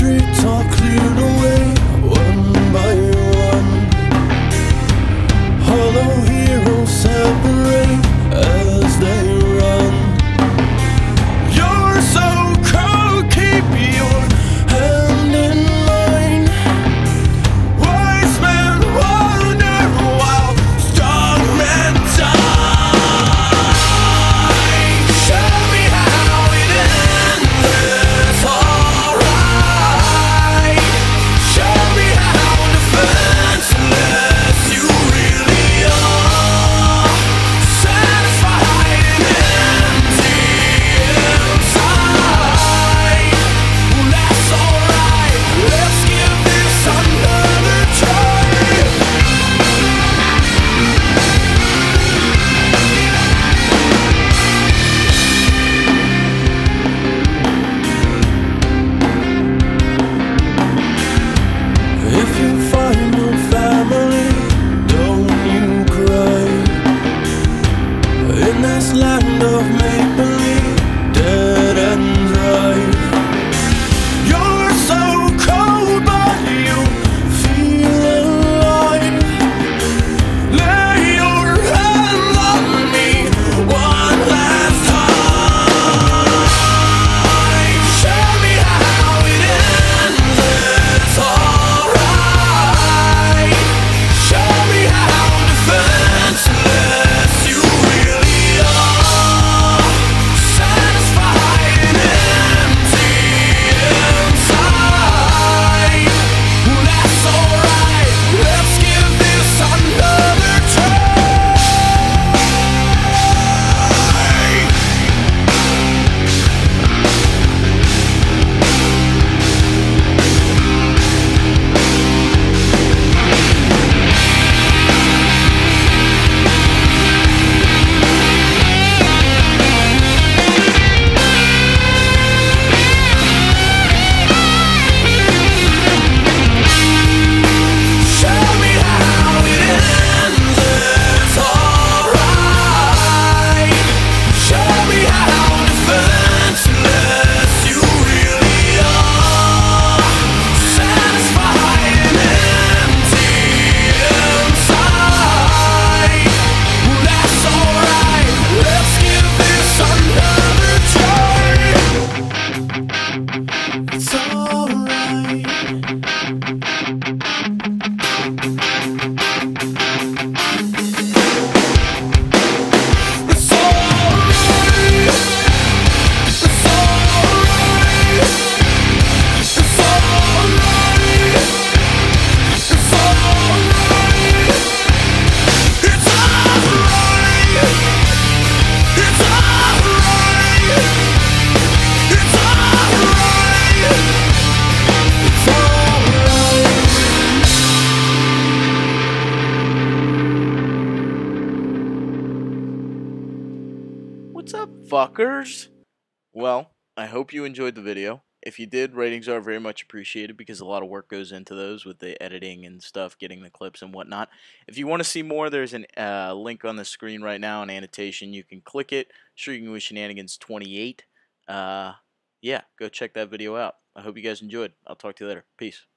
streets are cleared away, one by one. Hollow heroes separate as they run. You're so cold, keep your hand in mine. Wise men wander while strong men die. Show me how it ends, it's alright. Show me how defenseless you really are. Satisfied and empty inside. Well, that's alright, let's give this another try. If you find your family, don't you cry. In this land of make-believe, dead and dry. You're so cold, but you feel alive. Lay your hand on me one last time. Show me how it ends, it's alright. Show me how defenseless you really are. Satisfied and empty inside. Well, that's alright, let's give this another try. Show me how it ends, it's alright. Show me how defenseless you really are. Satisfied and empty inside. Well, that's alright, let's give this another try. It's alright. It's alright. It's alright. It's alright. It's alright. It's alright. It's alright. It's alright. It's alright. What's up, fuckers? Well, I hope you enjoyed the video. If you did, ratings are very much appreciated because a lot of work goes into those with the editing and stuff, getting the clips and whatnot. If you want to see more, there's a link on the screen right now, an annotation. You can click it. Streaking with Shenanigans 28. Yeah, go check that video out. I hope you guys enjoyed. I'll talk to you later. Peace.